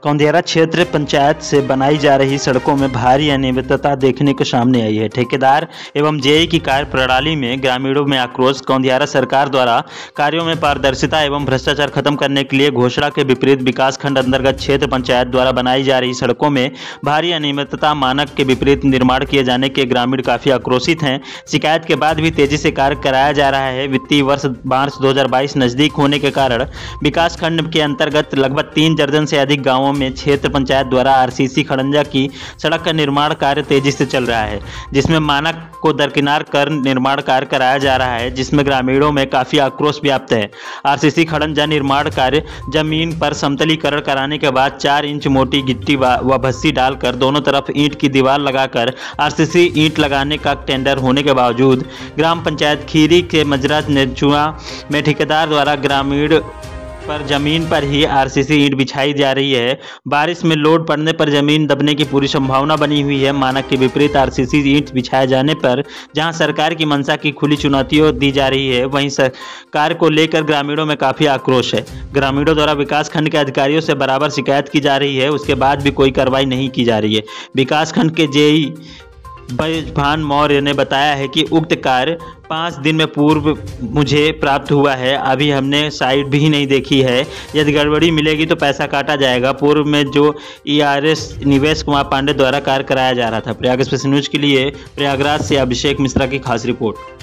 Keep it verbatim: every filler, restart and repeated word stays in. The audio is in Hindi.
कौंदियारा क्षेत्र पंचायत से बनाई जा रही सड़कों में भारी अनियमितता देखने को सामने आई है। ठेकेदार एवं जेई की कार्य प्रणाली में ग्रामीणों में आक्रोश। कौंदियारा सरकार द्वारा कार्यों में पारदर्शिता एवं भ्रष्टाचार खत्म करने के लिए घोषणा के विपरीत विकास खंड अंतर्गत क्षेत्र पंचायत द्वारा बनाई जा रही सड़कों में भारी अनियमितता, मानक के विपरीत निर्माण किए जाने के ग्रामीण काफी आक्रोशित हैं। शिकायत के बाद भी तेजी से कार्य कराया जा रहा है। वित्तीय वर्ष मार्च दो हजार बाईस नजदीक होने के कारण विकास खंड के अंतर्गत लगभग तीन दर्जन से अधिक गाँवों में क्षेत्र पंचायत द्वारा आरसीसी खड़ंजा की सड़क का निर्माण कार्य तेजी से चल रहा है, जिसमें मानक को दरकिनार कर निर्माण कार्य कराया जा रहा है, जिसमें ग्रामीणों में काफी आक्रोश व्याप्त है। आरसीसी खड़ंजा निर्माण कार्य जमीन पर समतलीकरण कराने के बाद चार इंच मोटी गिट्टी व भस्सी डालकर दोनों तरफ ईंट की दीवार लगाकर आरसीसी ईंट लगाने का टेंडर होने के बावजूद ग्राम पंचायत खीरी के मजरा नेचुआ में ठेकेदार द्वारा ग्रामीण पर जमीन पर ही आरसीसी ईंट बिछाई जा रही है। बारिश में लोड पड़ने पर जमीन दबने की पूरी संभावना बनी हुई है। मानक के विपरीत आरसीसी ईंट बिछाए जाने पर जहां सरकार की मंशा की खुली चुनौतियों दी जा रही है, वहीं सरकार को लेकर ग्रामीणों में काफी आक्रोश है। ग्रामीणों द्वारा विकास खंड के अधिकारियों से बराबर शिकायत की जा रही है, उसके बाद भी कोई कार्रवाई नहीं की जा रही है। विकास खंड के जेई बैजभान मौर्य ने बताया है कि उक्त कार्य पाँच दिन में पूर्व मुझे प्राप्त हुआ है। अभी हमने साइट भी नहीं देखी है। यदि गड़बड़ी मिलेगी तो पैसा काटा जाएगा। पूर्व में जो ईआरएस निवेश कुमार पांडे द्वारा कार्य कराया जा रहा था। प्रयाग एक्सप्रेस न्यूज के लिए प्रयागराज से अभिषेक मिश्रा की खास रिपोर्ट।